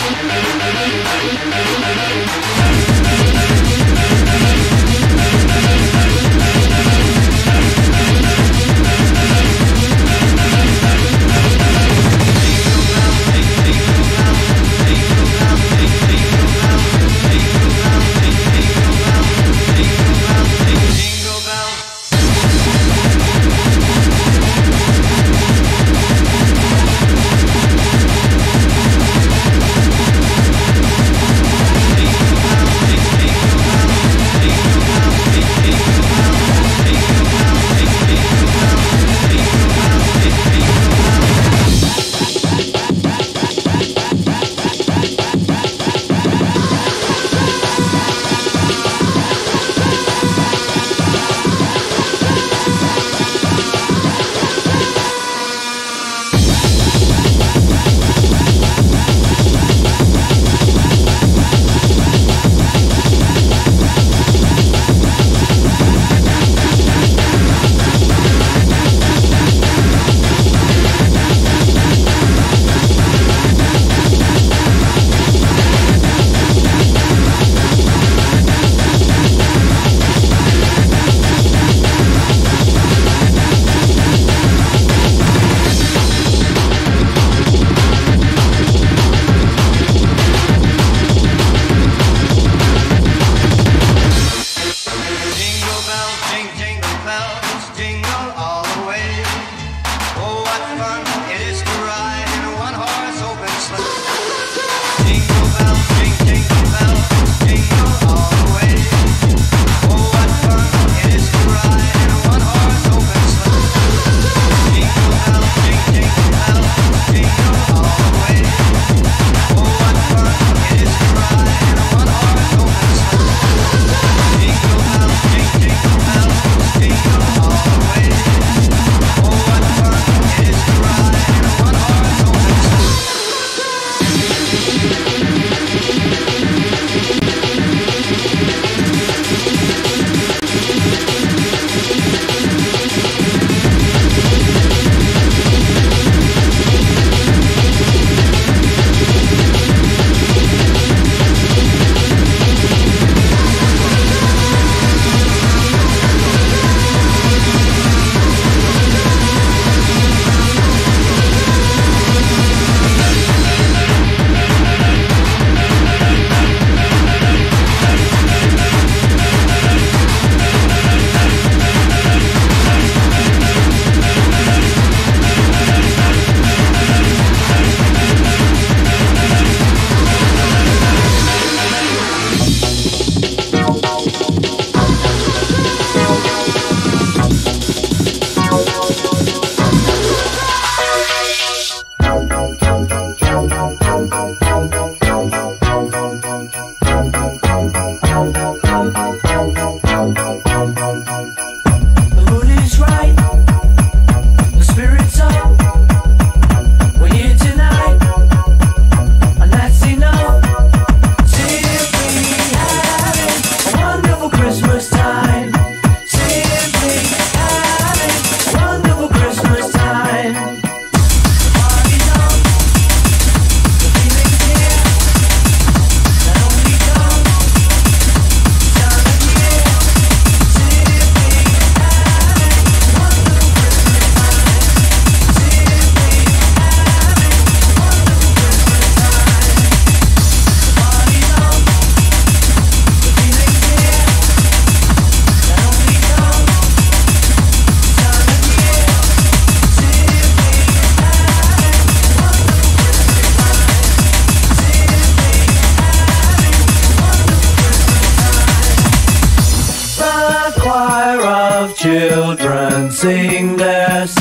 children sing their song.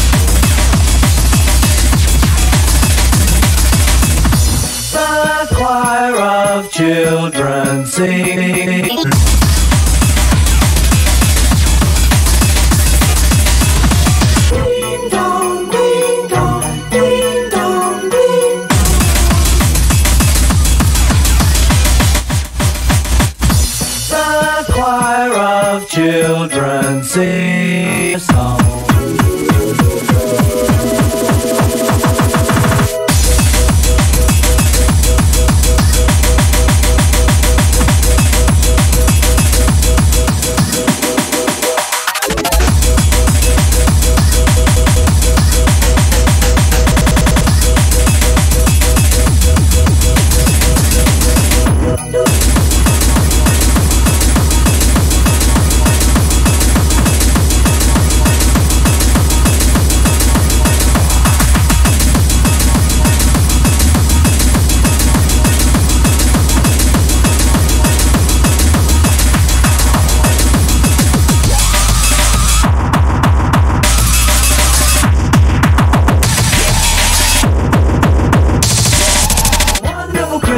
The choir of children sing. Ding dong, ding dong, ding dong, ding. The choir of children sing a song.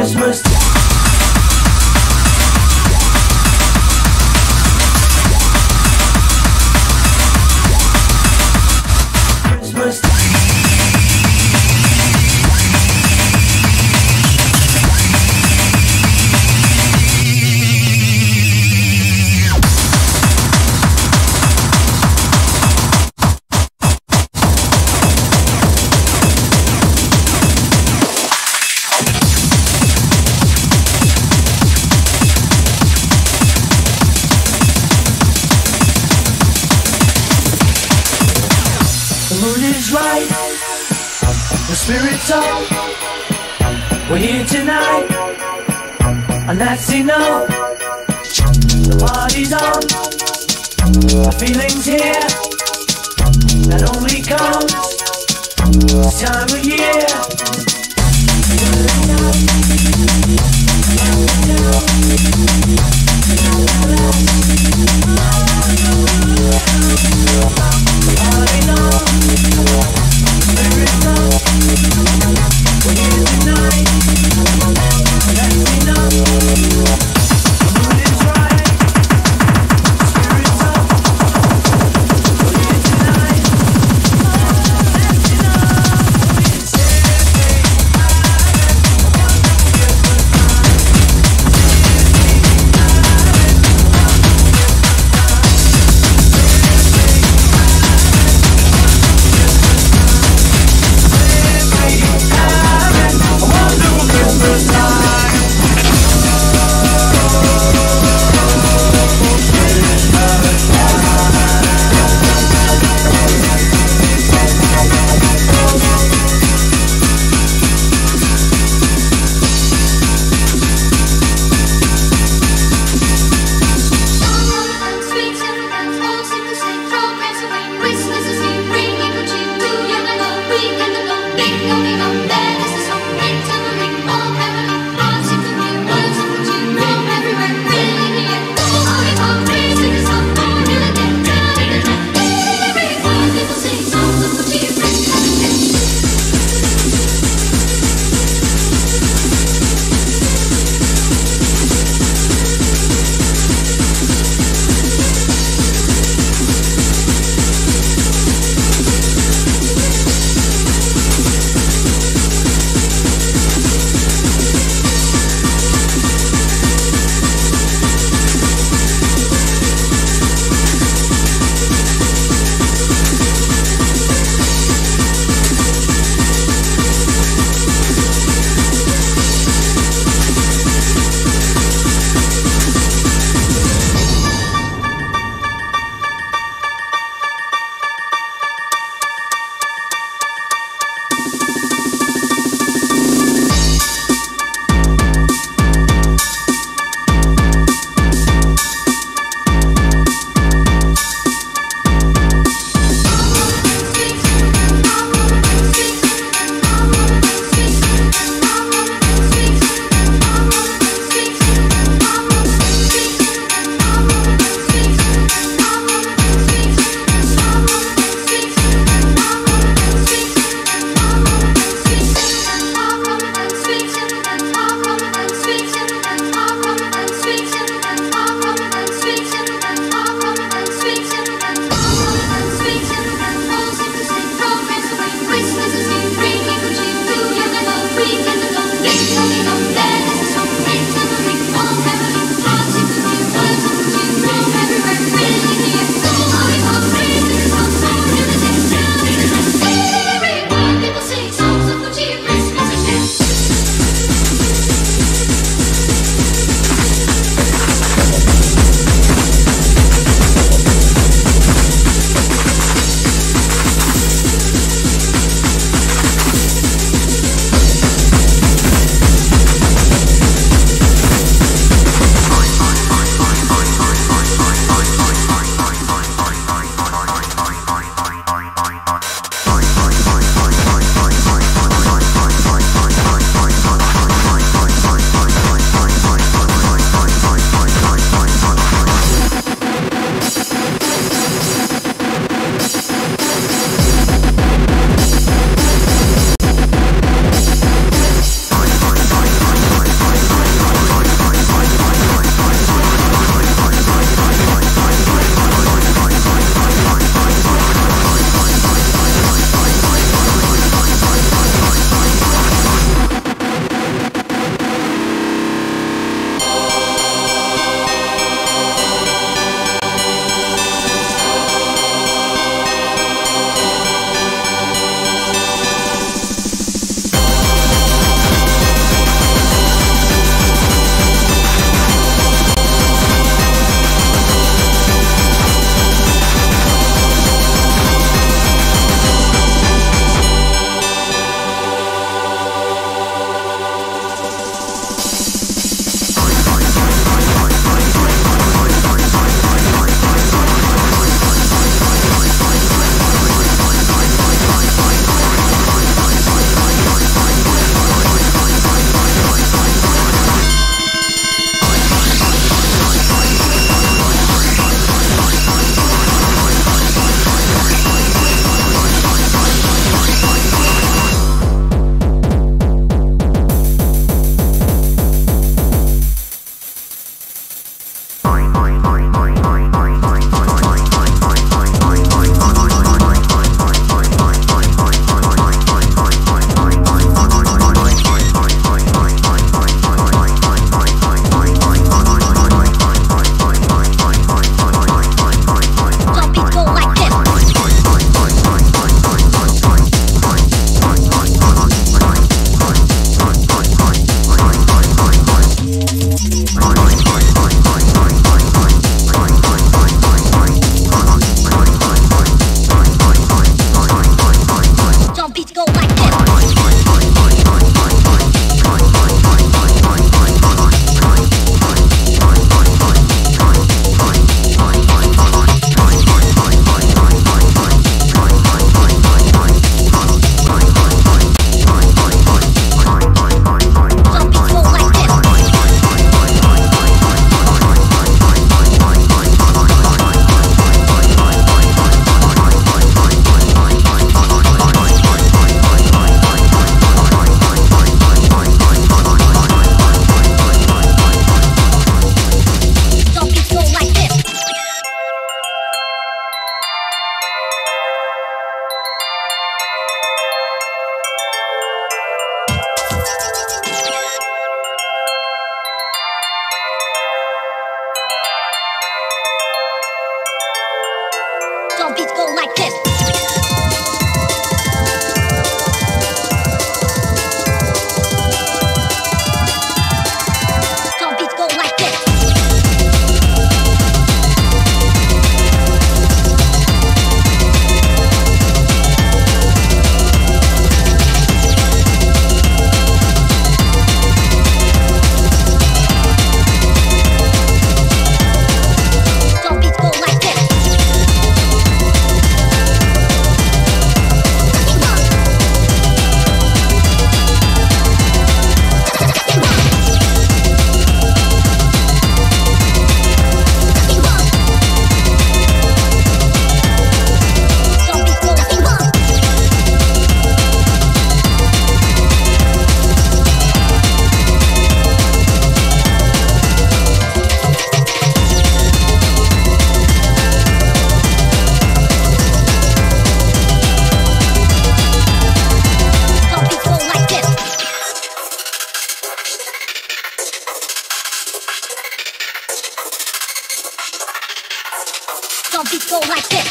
Christmas. Christmas. Right, the spirit's up. We're here tonight, and that's enough. The party's on, the feeling's here. That only comes this time of year. Party's on. Spirit's up, we're here tonight, that's enough, the mood is right, spirit's up, we're here tonight, that's enough, it's everything I beats go like this.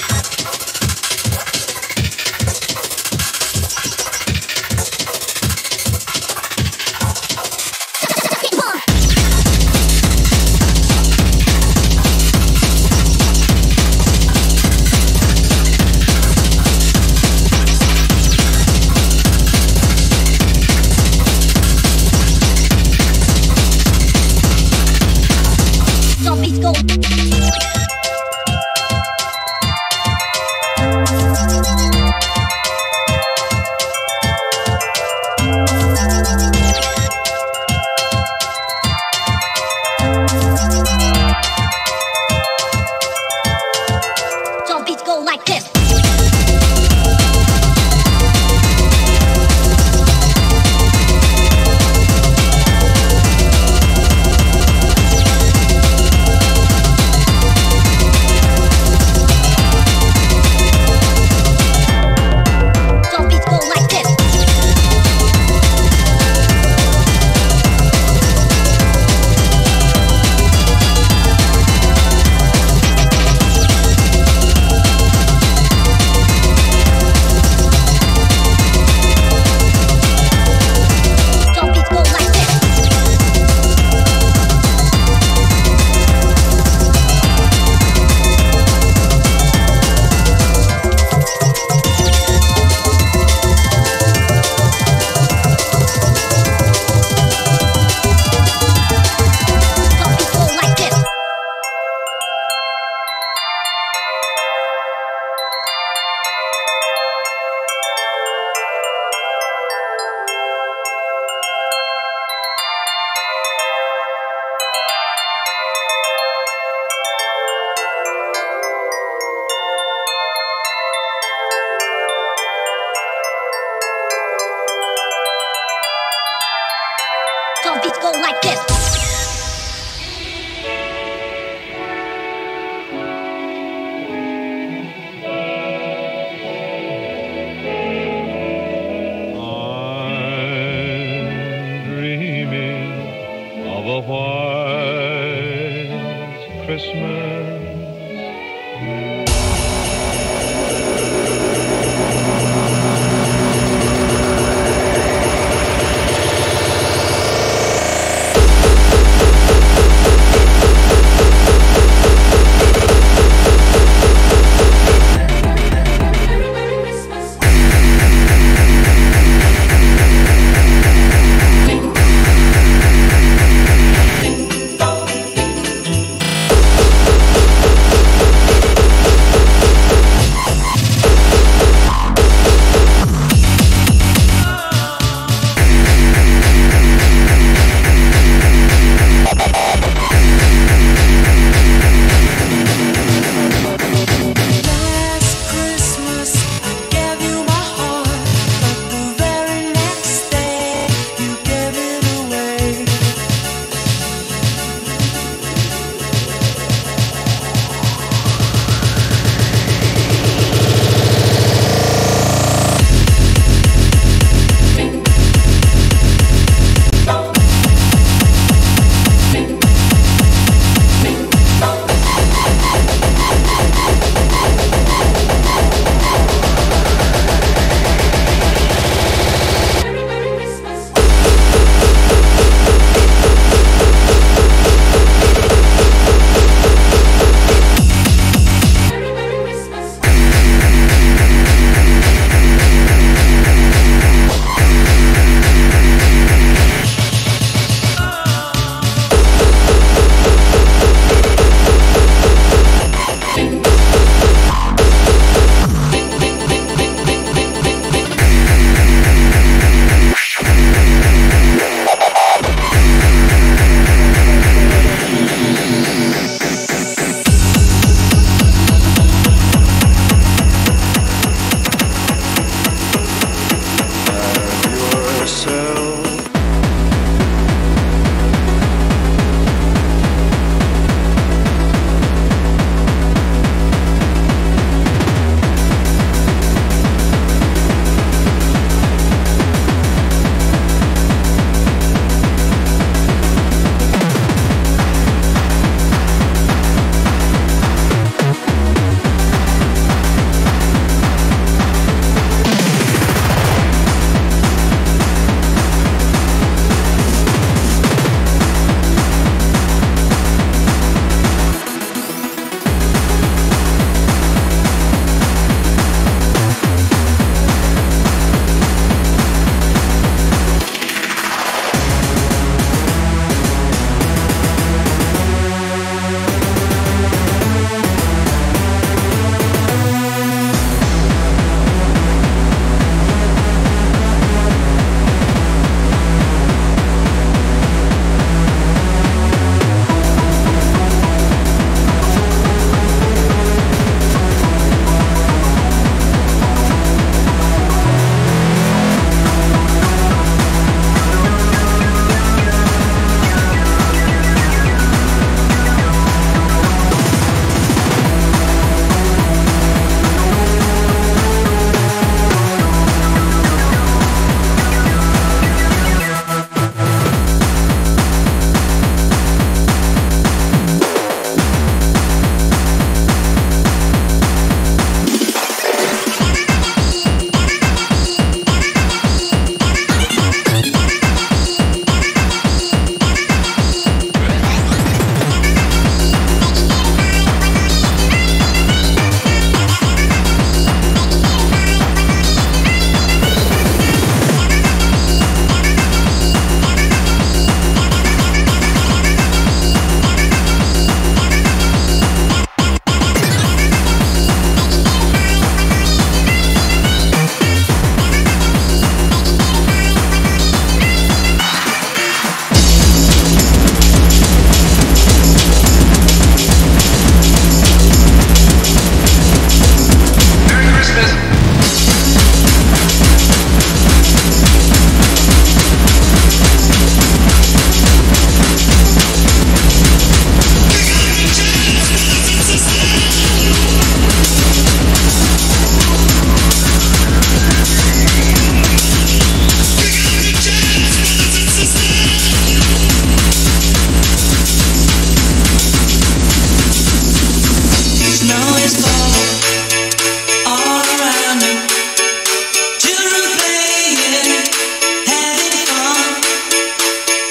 Some beats go like this. I'm dreaming of a white Christmas.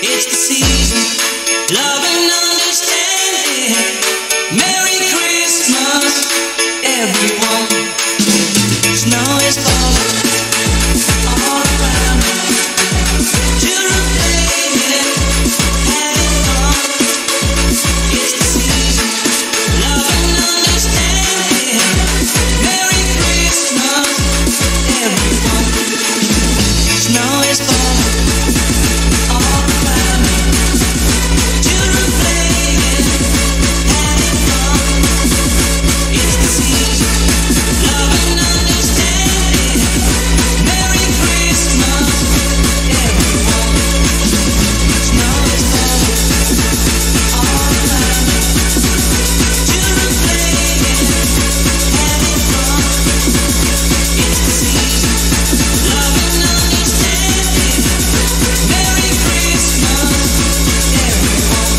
It's the season, love and understanding. Merry Christmas, everyone. Snow is falling all around. Children playing, having fun. It's the season, love and understanding. Merry Christmas, everyone. Snow is falling all around. Children playing, having fun. It's the season, love and understanding. Merry Christmas, everyone. Snow is falling all around. Children playing, having fun. It's the season, love and understanding. Merry Christmas, everyone.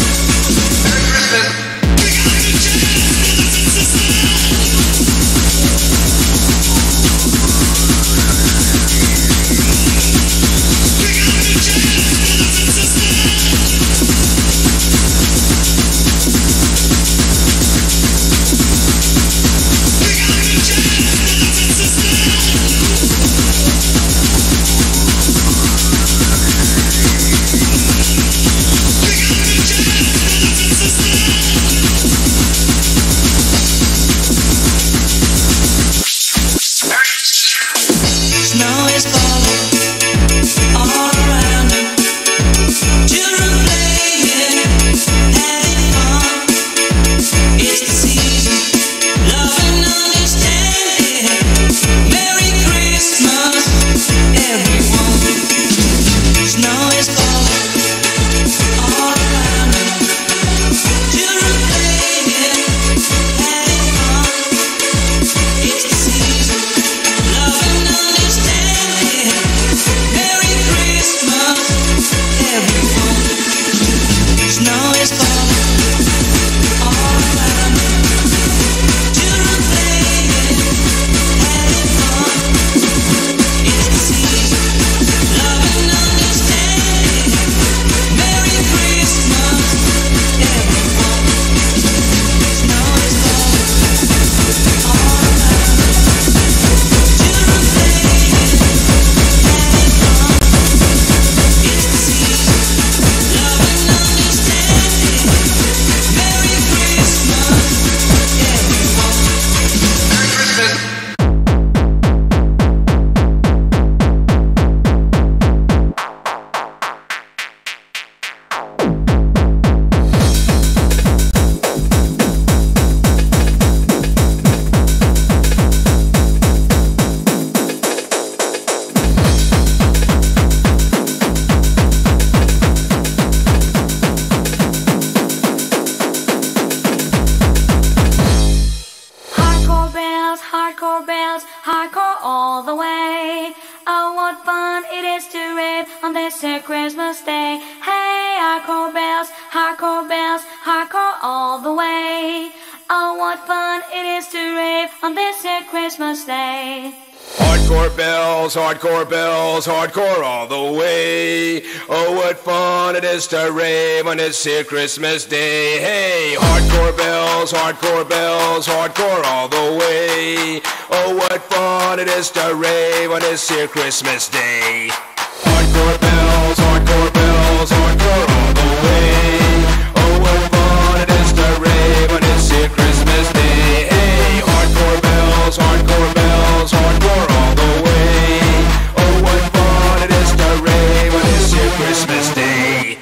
Snow is falling all around. Children playing, having fun. It's the season, love and understanding. Merry Christmas, everyone. Snow is falling all around. Children playing, having fun. It's the season, love and understanding. Merry Christmas, everyone. Snow is falling all around. Children playing, having fun. It's the season, love and understanding. Merry Christmas, everyone. Snow is falling all around. Children playing, having fun. It's the season, love and understanding. Merry Christmas, everyone. Hardcore bells, hardcore all the way. Oh, what fun it is to rave on this here Christmas day. Hey, hardcore bells, hardcore all the way. Oh, what fun it is to rave on this here Christmas day. Hardcore bells, hardcore all the way. Oh, what fun it is to rave on this here Christmas day. Hey, hardcore bells, hardcore all the way. Oh, what fun it is to rave on this here Christmas day. Hardcore bells, hardcore all the way. Oh, what fun it is to rave on this here Christmas day. Hey, hardcore bells, hardcore all the way. Oh, what fun it is to rave on this here Christmas day.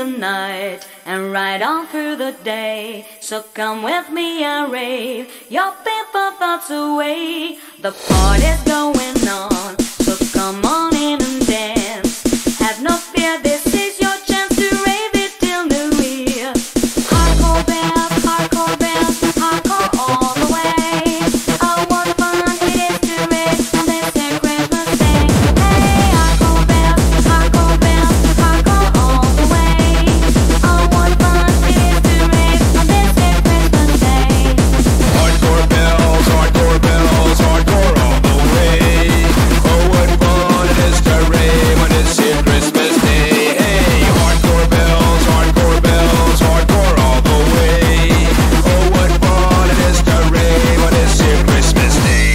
night and right on through the day. So come with me and rave your painful thoughts away. The party's going on, so come on in and dance. Have no fear, this is your chance to rave it till New Year. Hardcore bells, hardcore bells, hardcore all the way. Oh, what fun it is to rave on this here Christmas day. Hey, hardcore bells, hardcore bells, hardcore all the way. Oh, what fun it is to rave on this here Christmas day. Hardcore bells, hardcore bells, hardcore all the way. Oh, what fun it is to rave on this here Christmas day. Hey, hardcore bells, hardcore bells, hardcore all the way. Oh, what fun it is to rave on this here Christmas day.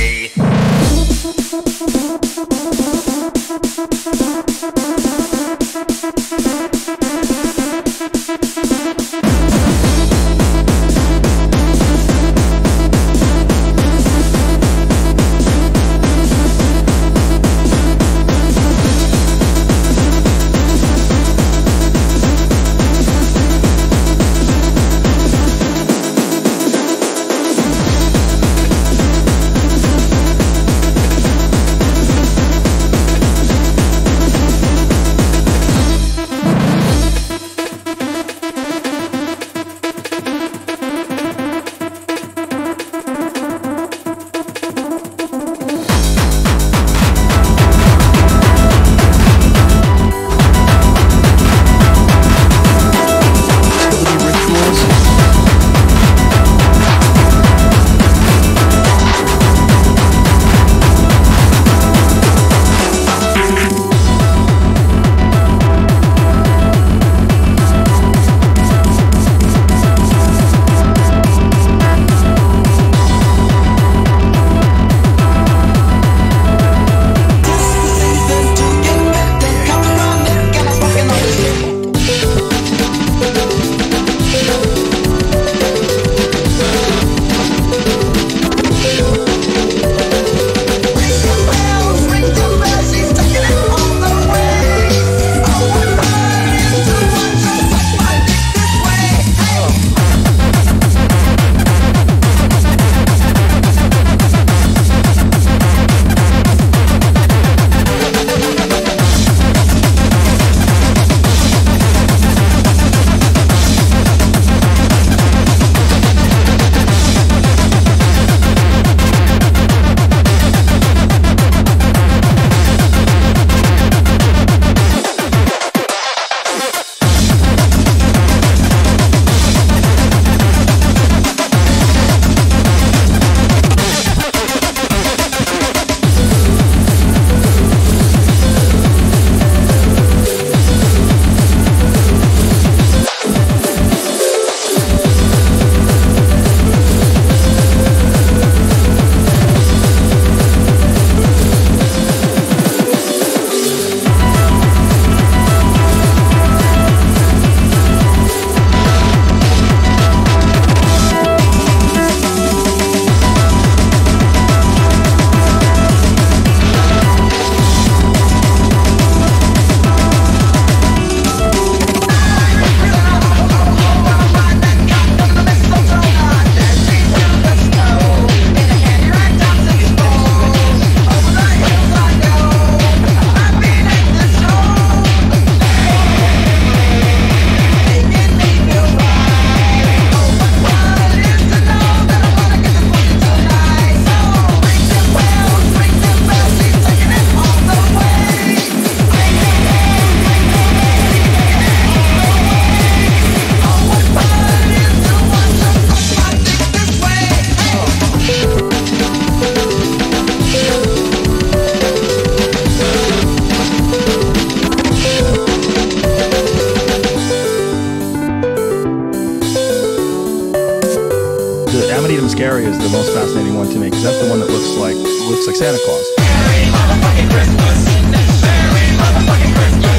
Amanita Muscaria is the most fascinating one to me because that's the one that looks like Santa Claus. Merry motherfucking Christmas. Merry motherfucking Christmas.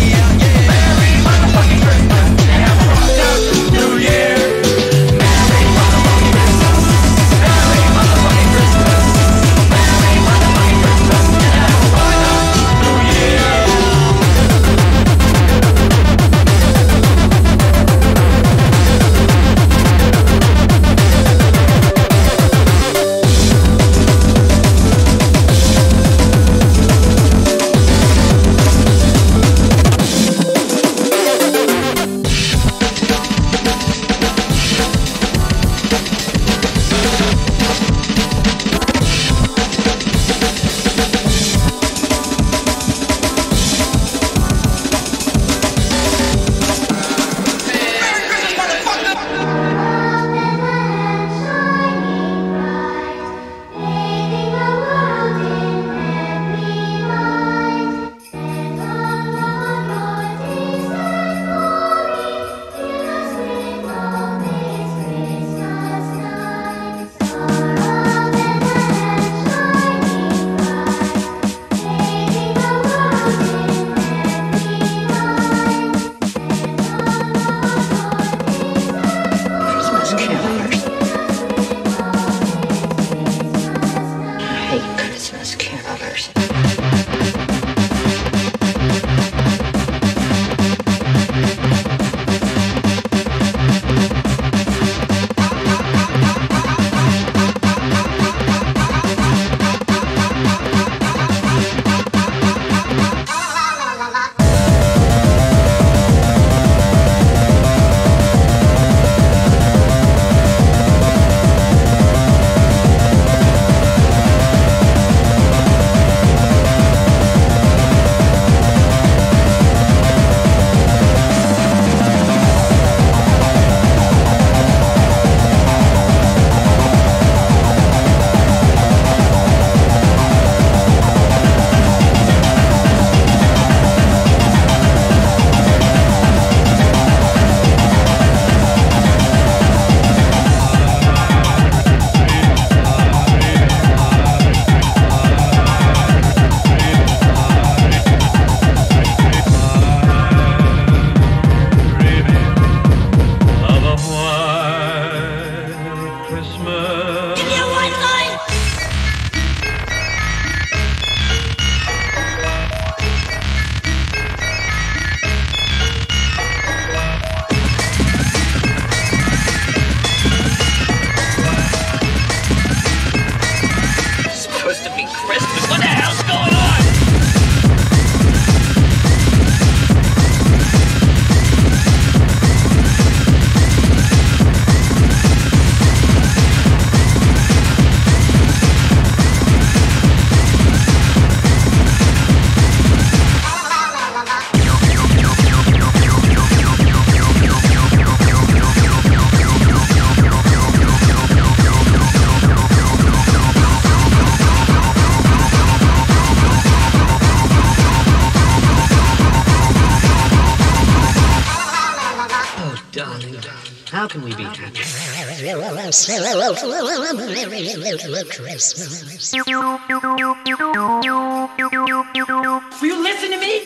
Merry motherfucking Christmas. Have a fucked up New Year. Merry motherfucking Christmas. Merry motherfucking Christmas. Merry motherfucking Christmas. Have a fucked up New Year. darling, how can we be happy? Christmas. Will you listen to me?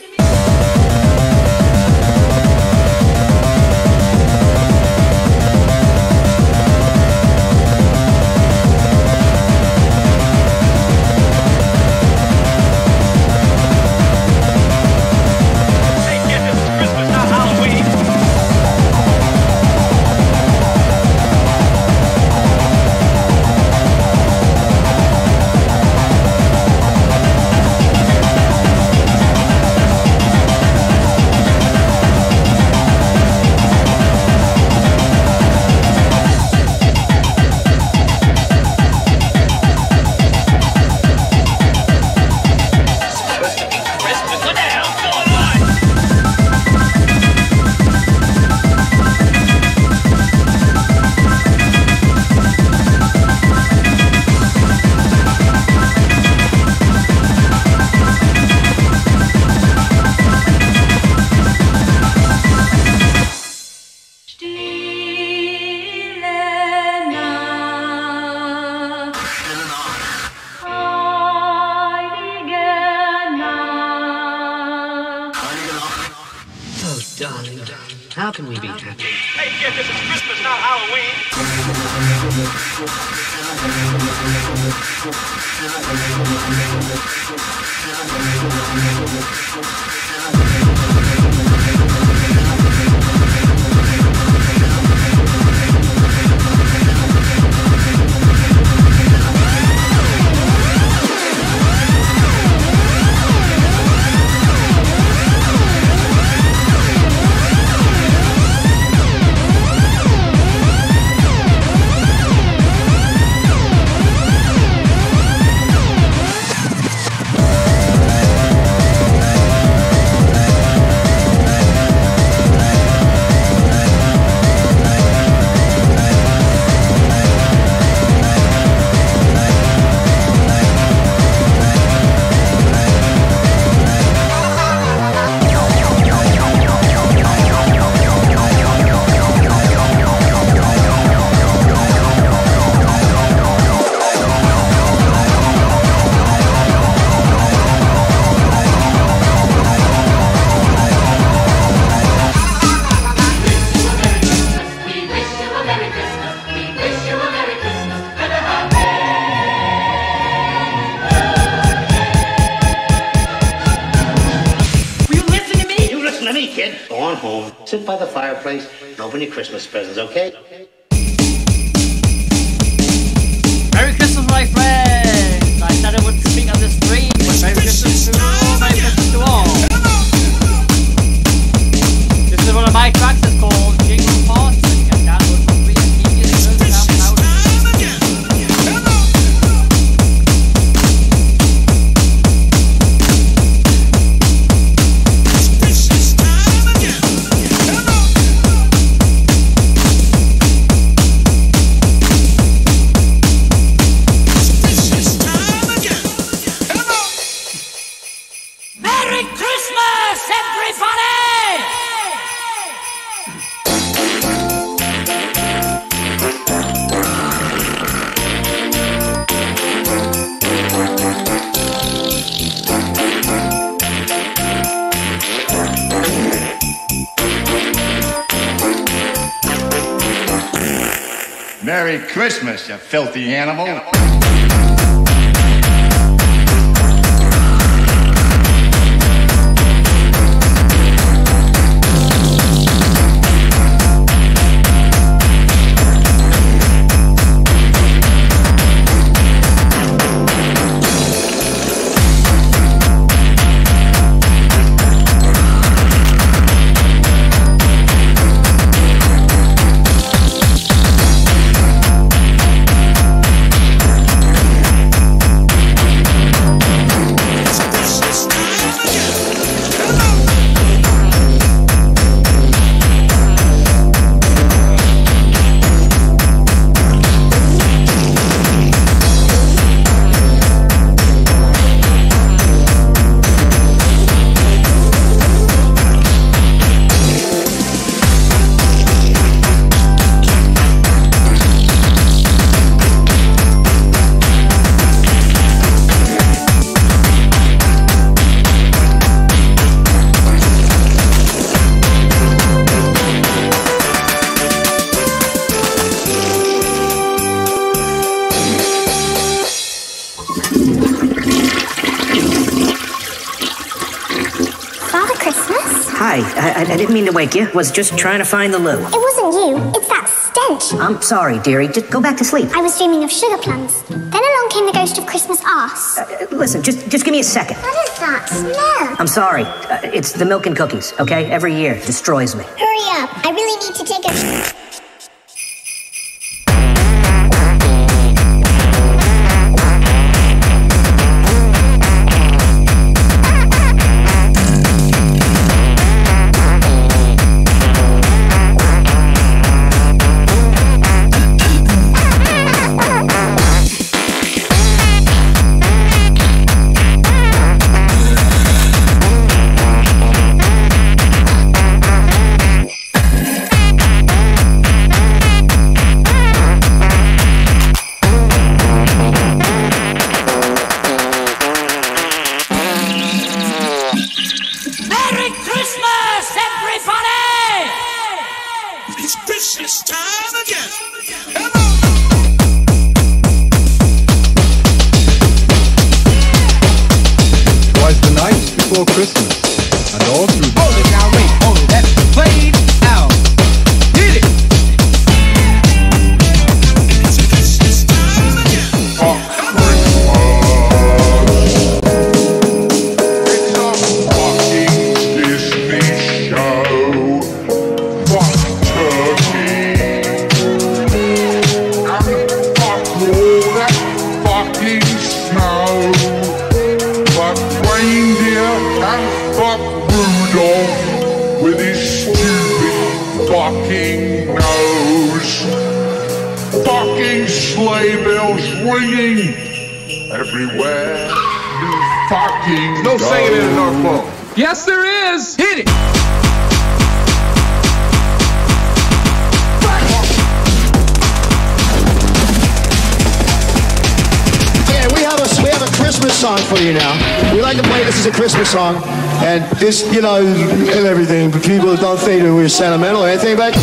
How can we be happy? Hey kid, this is Christmas, not Halloween. Go on home, sit by the fireplace, and open your Christmas presents, okay? Merry Christmas, my friends! I said I wouldn't speak on the street, but Merry Christmas to all, Merry Christmas to all. This is one of my tracks, it's called Jingle Pots, and you can download for free and keep it in the SoundCloud. Merry Christmas, you filthy animal. I didn't mean to wake you. Was just trying to find the loo. It wasn't you. It's that stench. I'm sorry, dearie. Just go back to sleep. I was dreaming of sugar plums. Then along came the ghost of Christmas arse. Listen, just give me a second. What is that smell? I'm sorry. It's the milk and cookies, okay? Every year. Destroys me. Hurry up. I really need to take a... Yes, there is! Hit it! Yeah, we have a Christmas song for you now. We like to play this as a Christmas song. And this, you know, and everything. But people don't think that we're sentimental or anything, but...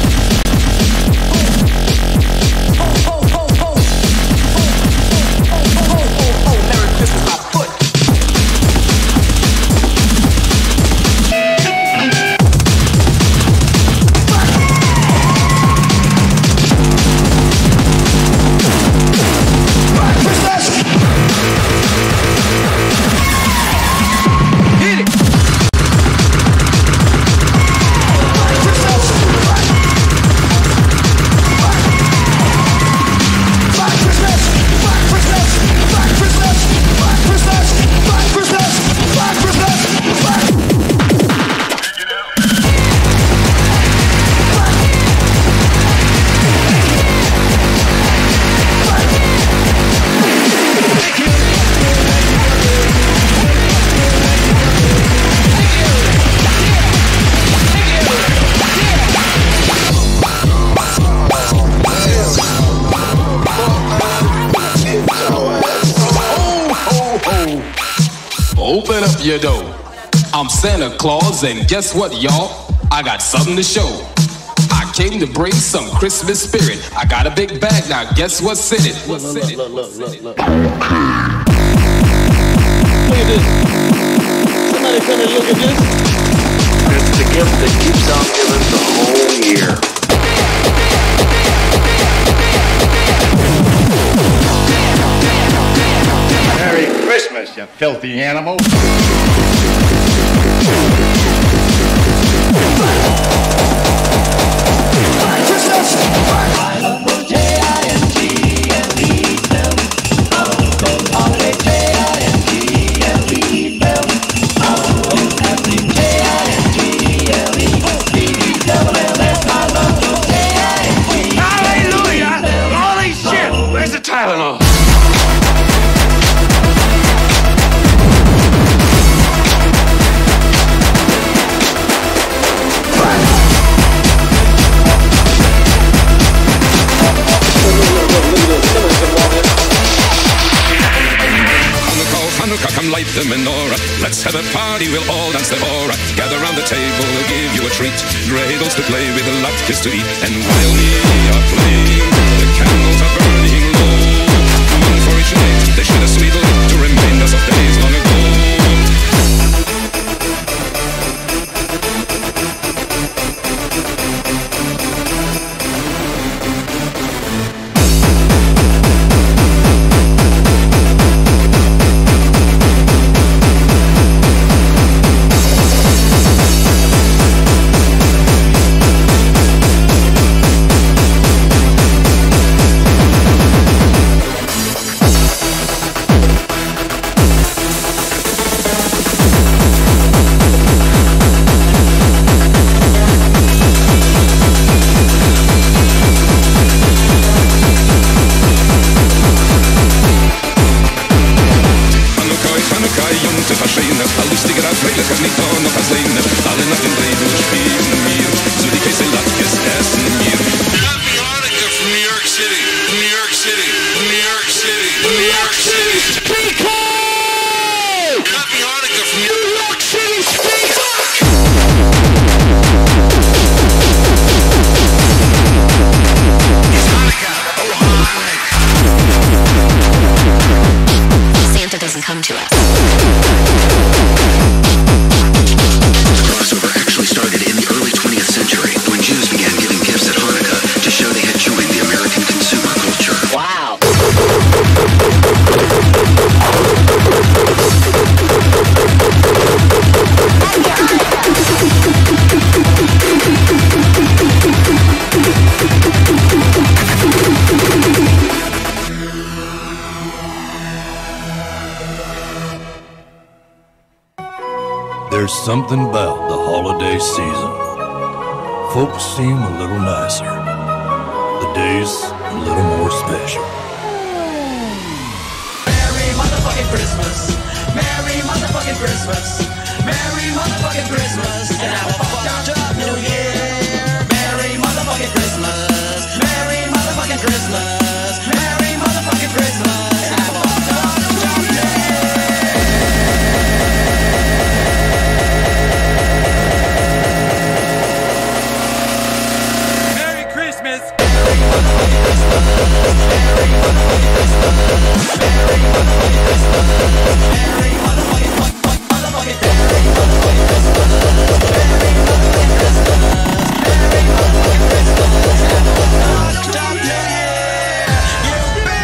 Open up your door. I'm Santa Claus, and guess what, y'all? I got something to show. I came to bring some Christmas spirit. I got a big bag now. Guess what's in it? What's in it? Look at this. Somebody come and look at this. It's the gift that keeps on giving the whole year. Merry Christmas, you filthy animal. Hallelujah! Holy shit! Where's the Tylenol? Come light the menorah. Let's have a party, we'll all dance the hora. Gather round the table, we'll give you a treat. Dreidels to play with, latkes to eat. And while we are playing, the candles are burning low. One for each night, they shed a sweet light to remind us of days long ago. There's something about the holiday season. Folks seem a little nicer. The days a little more special. Merry motherfucking Christmas. Merry motherfucking Christmas. Merry motherfucking Christmas. And have a fucked up New Year. Merry motherfucking Christmas. Merry motherfucking Christmas. Merry motherfucking Christmas. And have a fucked up New Year. Merry Christmas. Merry motherfucking Christmas. Merry motherfucking Christmas. Merry motherfucking Christmas. Merry motherfucking motherfucking Merry motherfucking Christmas. Merry motherfucking Christmas. Merry motherfucking Christmas. Have a fucked up New Year. You boo.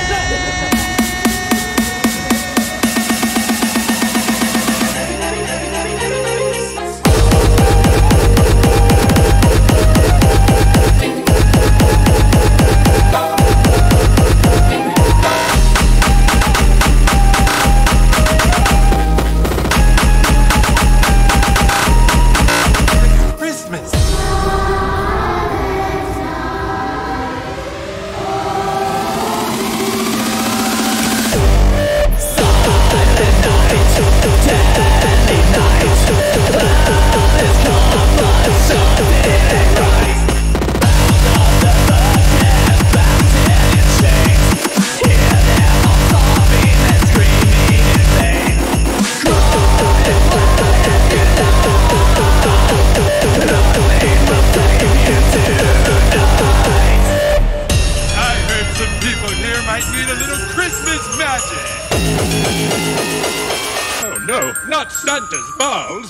No, not Santa's balls.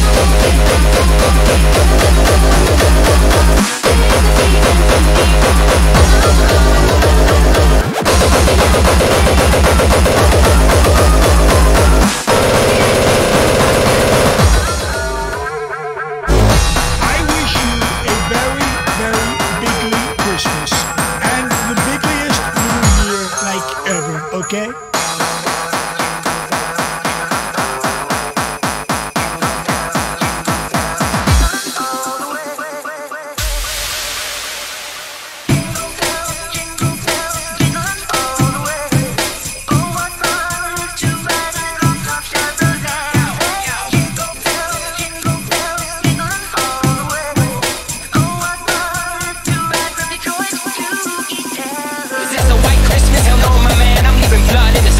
I wish you a very, very bigly Christmas and the bigliest New Year like ever, okay? Blood in the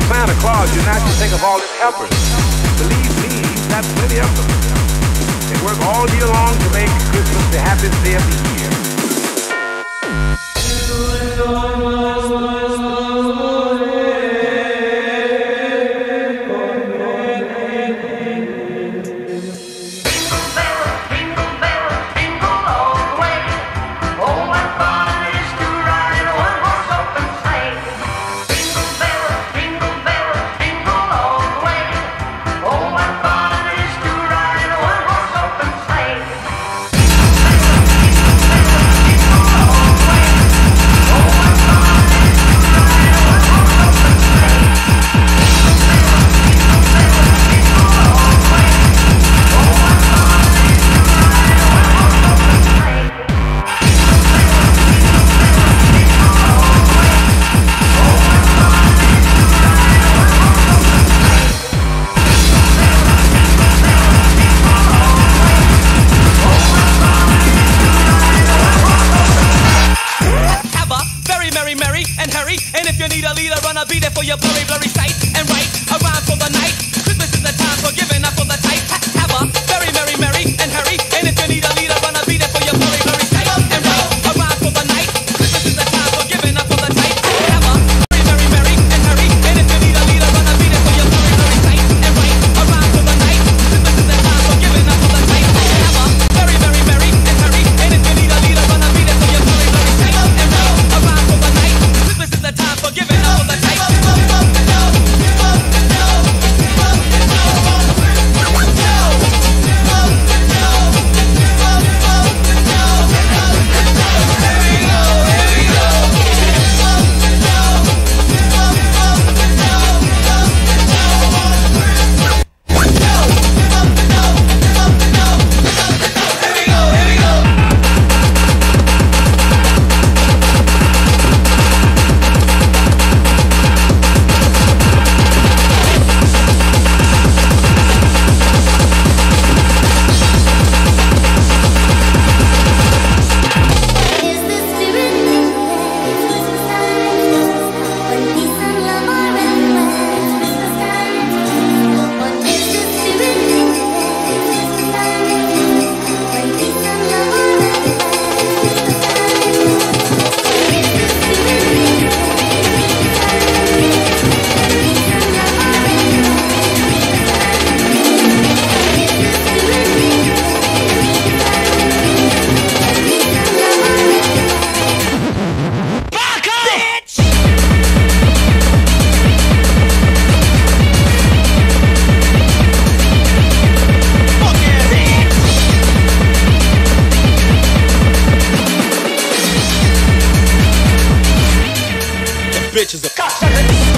Santa Claus, you naturally think of all his helpers. Believe me, he's got plenty of them. They work all year long to make Christmas the happiest day of the year. Bitches are cocksuckers.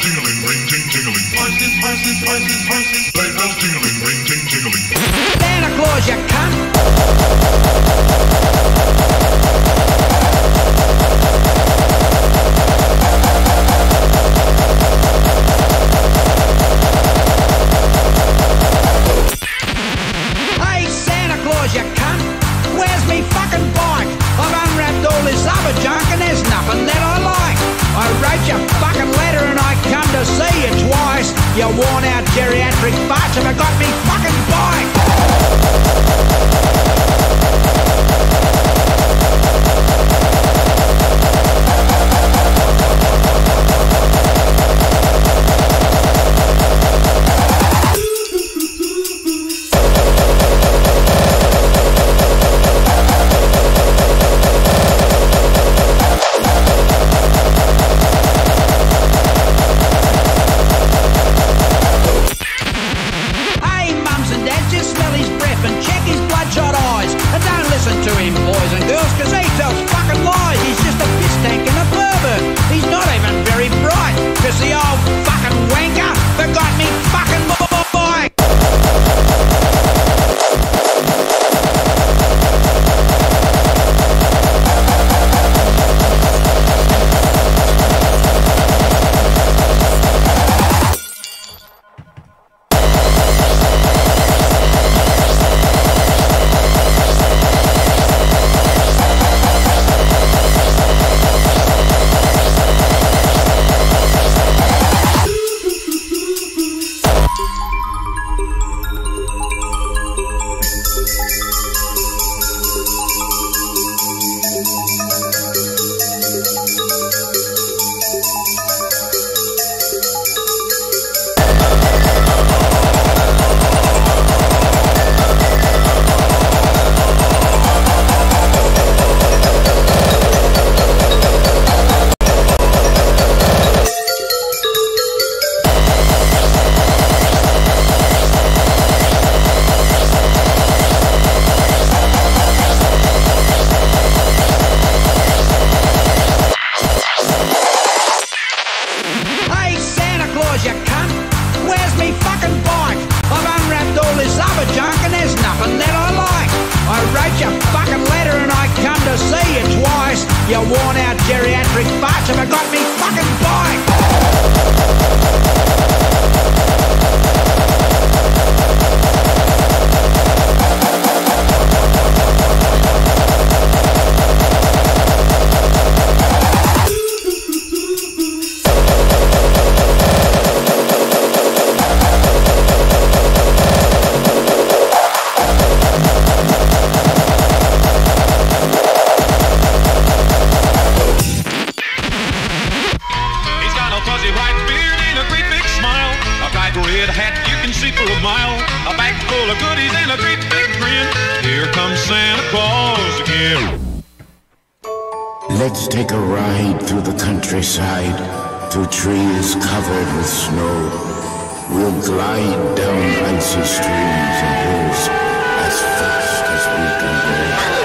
jingling, ring ting jingling. Horses, horses, horses, horses. Sleigh bells jingling, ring ting jingling. Santa Claus, you cunt! Hey, Santa Claus, you cunt! Where's me fucking bike? I've unwrapped all this other junk and there's nothing that I like. I wrote you a fucking letter and I come to see you twice. You worn out geriatric farts have got me fucking bike. You worn out geriatric farts have got me fucking bike. Let's take a ride through the countryside, through trees covered with snow. We'll glide down icy streams and hills as fast as we can go.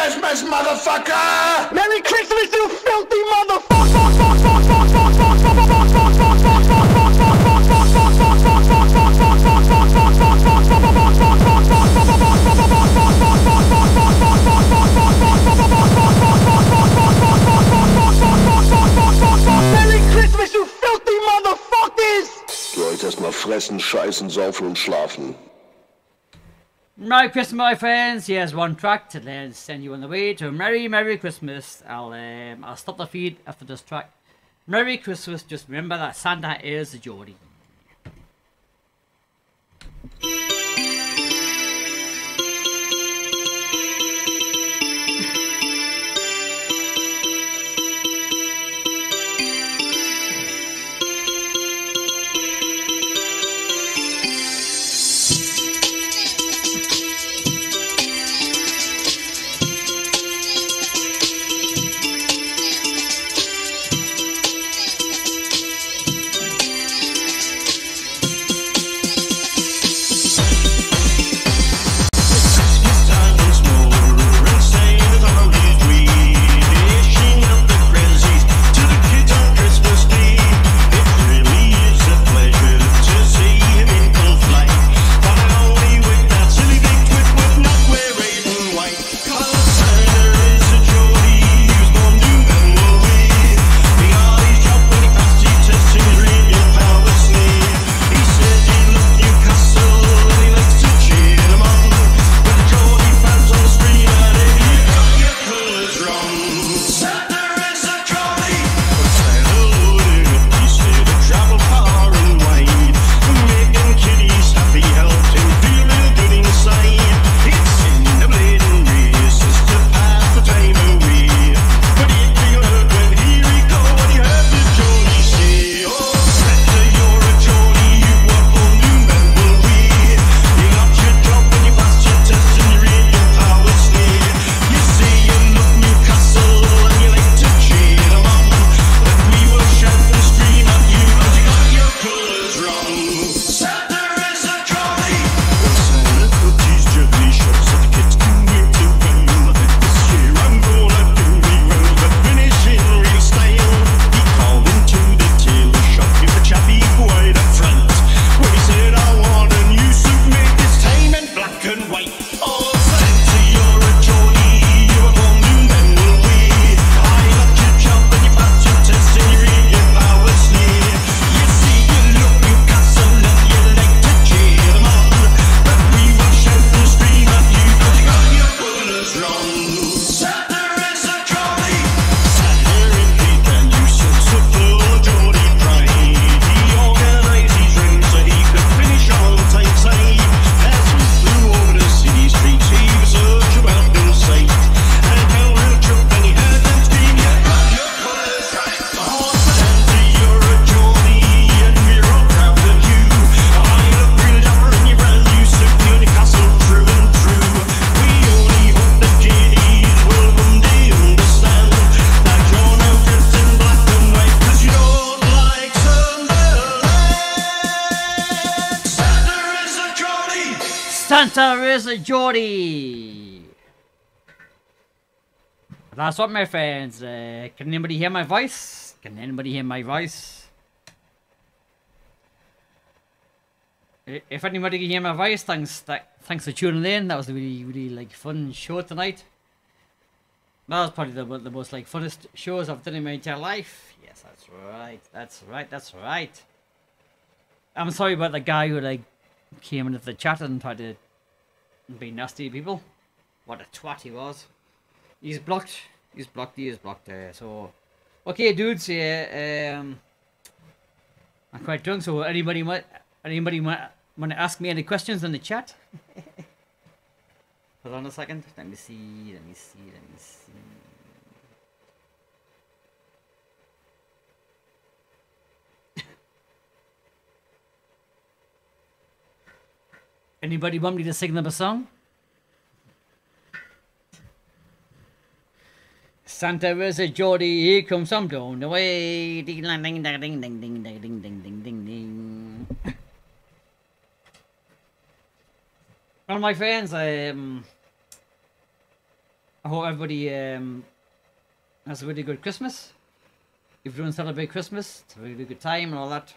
Christmas, motherfucker! Merry Christmas, you filthy Merry Christmas, you filthy motherfuckers! Du sollst erst mal fressen, scheißen, saufen und schlafen. Merry Christmas, my friends. Here's one track to then send you on the way to Merry Christmas. I'll stop the feed after this track. Merry Christmas. Just remember that Santa is a Geordie. Santa is a Geordie. That's what, my friends. Can anybody hear my voice? Can anybody hear my voice? If anybody can hear my voice, thanks for tuning in. That was a really like fun show tonight. That was probably the most like funnest shows I've done in my entire life. Yes, that's right. That's right. That's right. I'm sorry about the guy who like came into the chat and tried to be nasty to people. What a twat he was. He's blocked. He is blocked. So, okay, dudes. Yeah. I'm quite drunk. So anybody want to ask me any questions in the chat? Hold on a second. Let me see. Anybody want me to sing them a song? Santa is a Geordie, here comes some down the way. Ding ding ding ding ding ding ding ding ding ding ding. Well, my friends, I've hope everybody has a really good Christmas. If you don't celebrate Christmas, it's a really good time and all that.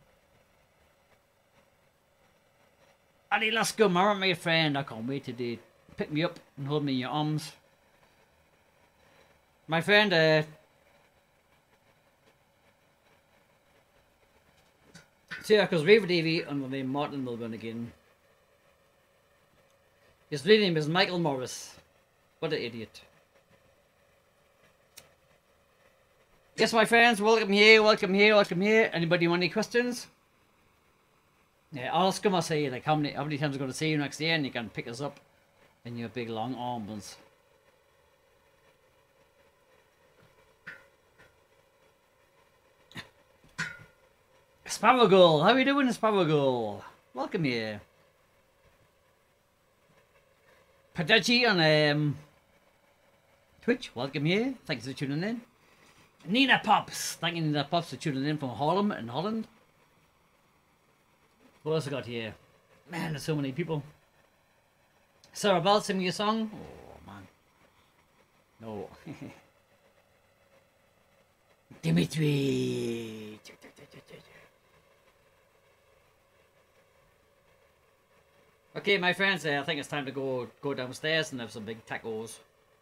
Adi, let's go, my friend. I can't wait to pick me up and hold me in your arms. My friend, Circus River TV under the name Martin Milburn again. His real name is Michael Morris. What an idiot. Yes, my friends, welcome here, welcome here, welcome here. Anybody want any questions? Yeah, I'll ask him, I'll say, like, how many times I'm going to see you next year, and you can pick us up in your big long arms. Sparrow Girl, how are you doing, Sparrow Girl? Welcome here. Padachi on Twitch, welcome here. Thanks for tuning in. Nina Pops, thank you Nina Pops for tuning in from Harlem in Holland. What else I got here? Man, there's so many people. Sarah Bell, sing me a song. Oh man. No. Dimitri. Okay, my friends, I think it's time to go downstairs and have some big tacos.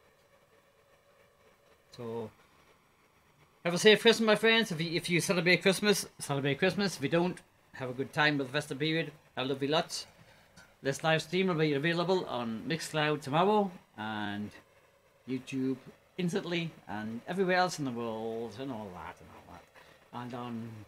So, have a safe Christmas, my friends. If you celebrate Christmas, celebrate Christmas. If you don't, have a good time with the festive period. I love you lots. This live stream will be available on Mixcloud tomorrow and YouTube instantly and everywhere else in the world and all that and on